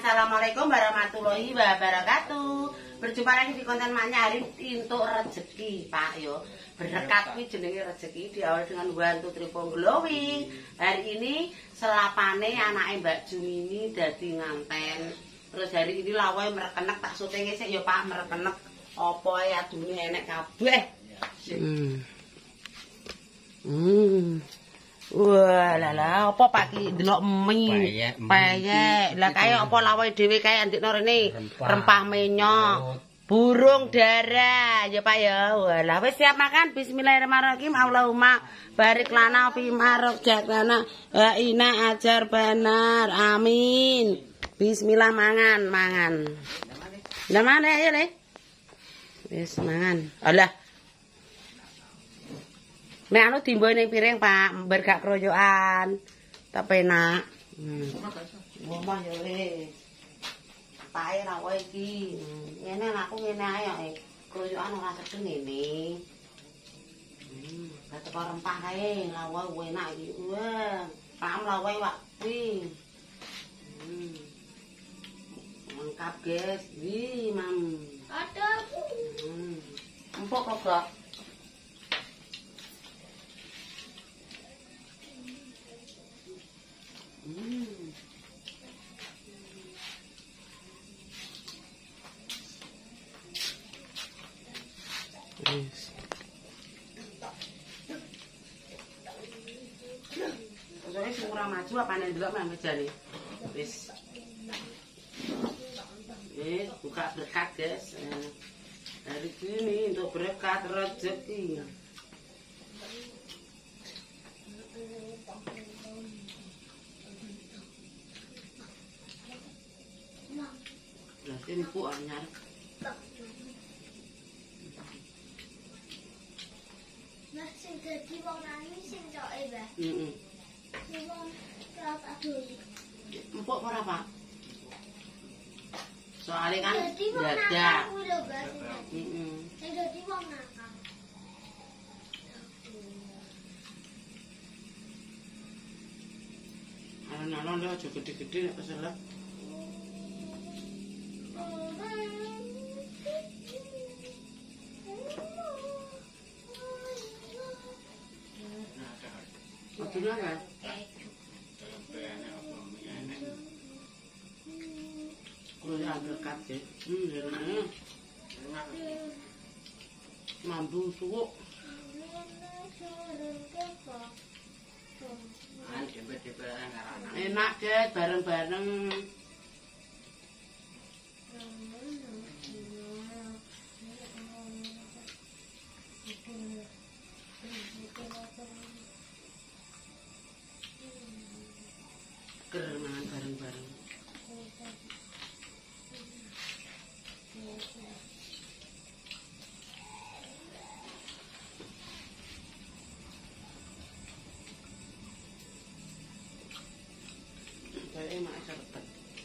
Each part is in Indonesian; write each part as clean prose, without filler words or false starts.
Assalamualaikum warahmatullahi wabarakatuh. Berjumpa lagi di konten Maknya hari untuk rezeki, Pak yo. Berdekat kuwi jenenge rezeki diawali dengan one two three four glowing. Hari ini selapane anake Mbak Jumini dadi nganten. Terus hari ini lawae merekenek tak syutinge sik yo Pak, merekenek apa ae adune enek kabeh. Wah, lala, apa Pak ki delok mie, payek. Lah kaya apa lawahe dhewe kaya ndekno rene rempah menyok, burung dara, ya Pak ya. Wah, lah wis siap makan. Bismillahirrahmanirrahim. Allahumma barik lana fi ma razaqtana wa ina ajar benar. Amin. Bismillah mangan. Lah mana ya, Le? Wis mangan. Alah. Nek anu timbo ning piring, Pak, bergak kroyokan. Tak penak. Ngomong yo wis. Pae ra wae iki. Ngene aku ngene ae kok. Kroyokan ora sedeng ngene. Kate karo rempah kae, lawa enak iki. Wah, paham lawae wak kuwi. Lengkap, guys. Wi, Mam. Ada. Empuk kok, Gak. Yes. Soalnya semurah maju apa nih dulu mah mejane. Wis. Buka berkat guys. Hari ini untuk berkat rezeki. Nah, ini bu anyar. Nah, sing dadi wong nangis sing coke, Mbah. Sing wong kelas aduh. Empuk ora, Pak? Soalnya kan Dadi wong nakal kuwi lho, Mbah. Sing dadi wong nakal. Alon-alon lho aja gede-gede nek keselak. Aduh kan? Kuwi berkat ya. Mambu suwuk. Enak guys, bareng-bareng. Kerenangan bareng-bareng. Kayak emak cepet.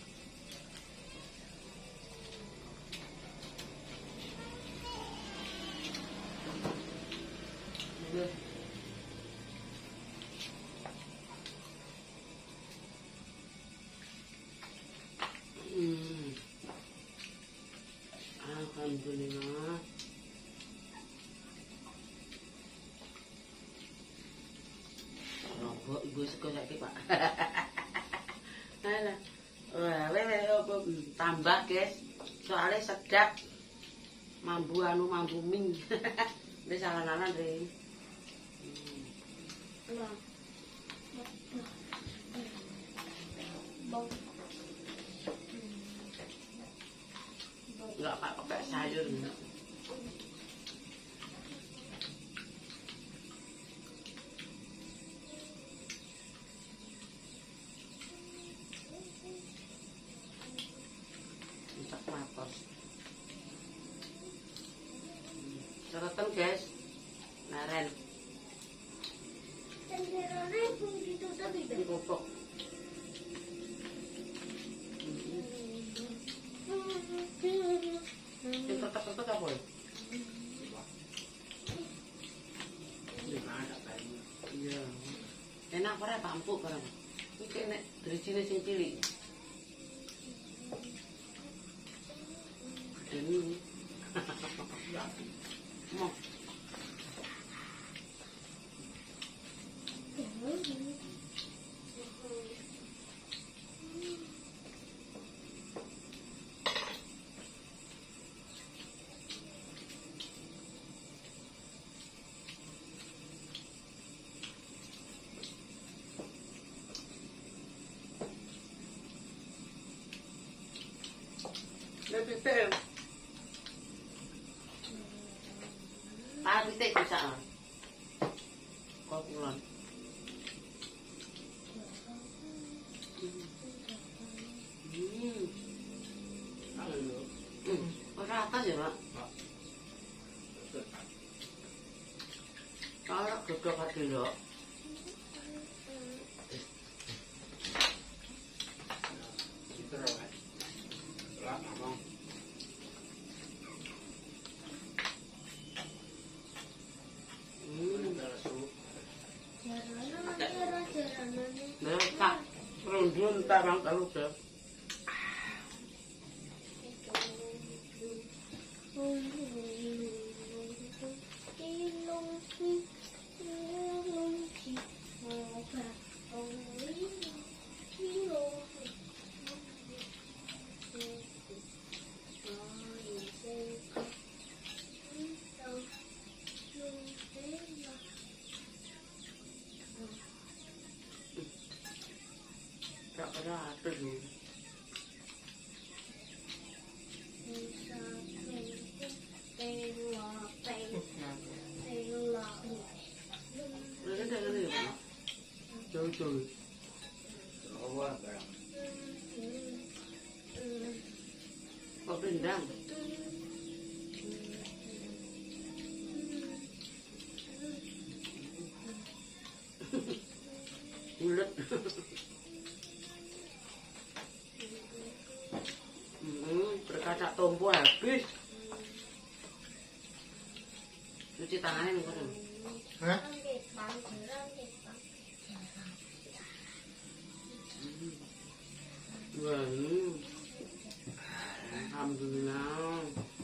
Alhamdulillah. Robok ibu sego saiki, Pak. Alah. Wah, tambah, guys. Soalnya sedap. Mambu ming. Wis salah-salah, Dre. Enggak pakai sayur. Untuk matos. Catatan guys. Naren. Cenderone pun ditutup iki. Dipopok. Tetep apa? Iya. Enak ora Pak empuk barang. Iki nek drisine sing cilik. Titik. Titik bisa. Kok kulon. Ora atas ya, Pak. Kalau gedhok ati lho. Tak rundun tak bang kalau ke. Tak ada apa tu. Jauh. Kok bendang? Ulet. Berkaca tompo habis. Cuci tangannya nih kan? Hah? Wah, alhamdulillah.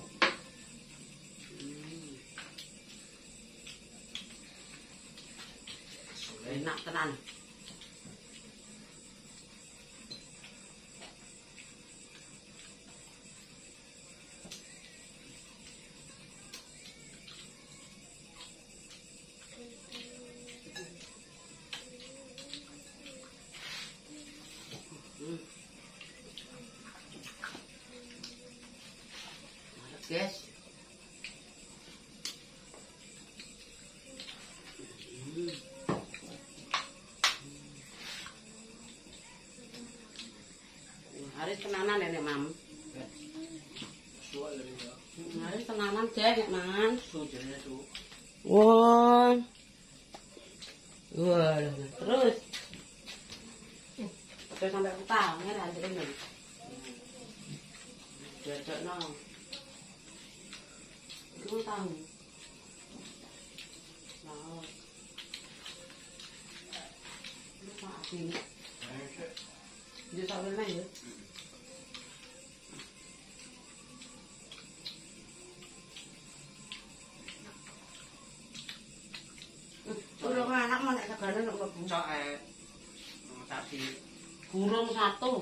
Enak tenan. Guys. Hari tenanan ya, Mam. Hari tenanan cek, Man. Wah. Wah, terus. Terus sampai utang, ya ada ini. Jajak no. Itu tahu. Nah. Lupa ini. Dia sampai mana ya? Udah anak mana segala nak buka sapi burung satu.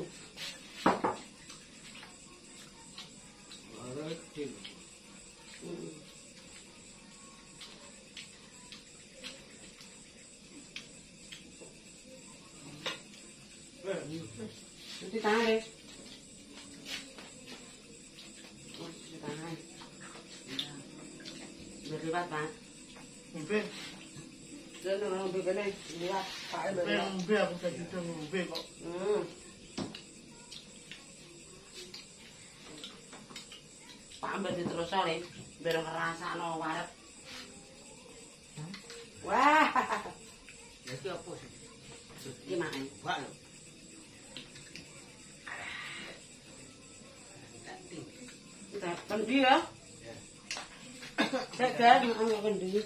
Cuci tangan deh. Cuci tangan. Biar lipat, Pak. Umbe. Jangan orang umbe kene, lihat Pak Umbe, umbe aku tadi itu umbe kok. Pak ambil diterus oleh biar ngerasakno warep. Wah. Ya iki apa sih? Iki makan. Pak. Kita kendi ya. Saya gas makan kendi.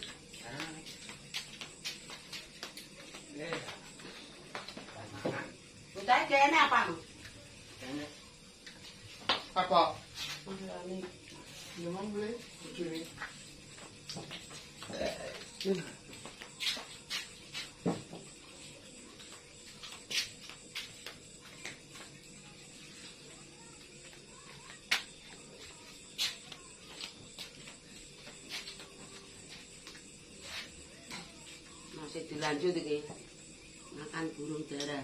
Kita kene apa? Apa? Masak ini. Memang boleh begini. Masih dilanjut iki. Makan burung dara.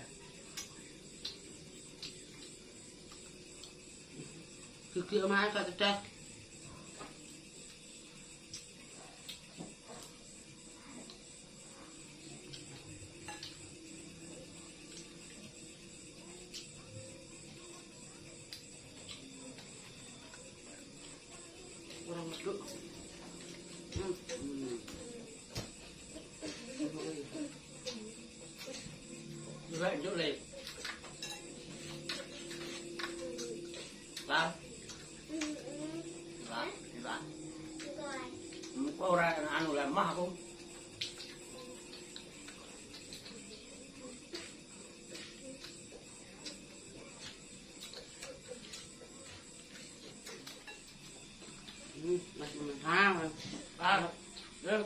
Gigi omahe kok cedak. Kurang meduk. Juga injuk le. Lah. Lah, lah. Kok ora anu lemah aku. Masih menang. Ah. Ya.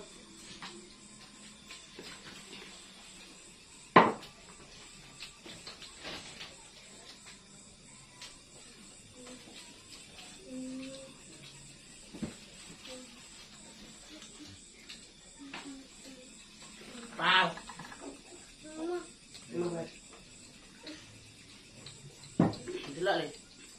Pau. Delok le.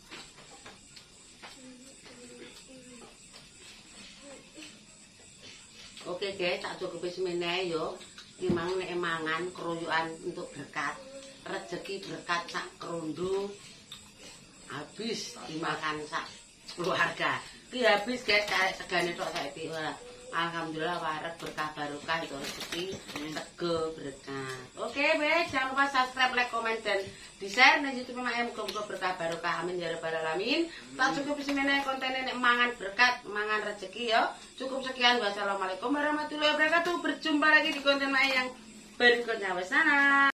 Oke guys, tak cukupi semene yo. Iki mang nek mangan keroyokan untuk berkat, rezeki berkat sak krondo. Habis dimakan sak keluarga. Ki habis guys karek segane tok saiki. Wah, alhamdulillah warak berkah barokah itu rezeki sego berkah. Oke, guys, jangan lupa subscribe, like, comment dan di-share nang YouTube Mak muga-muga berkah barokah amin ya rabbal alamin. Tak cukup semene konten nek mangan berkat, mangan rezeki ya. Cukup sekian. Wassalamualaikum warahmatullahi wabarakatuh. Berjumpa lagi di konten Mak yang berikutnya. Wes sana.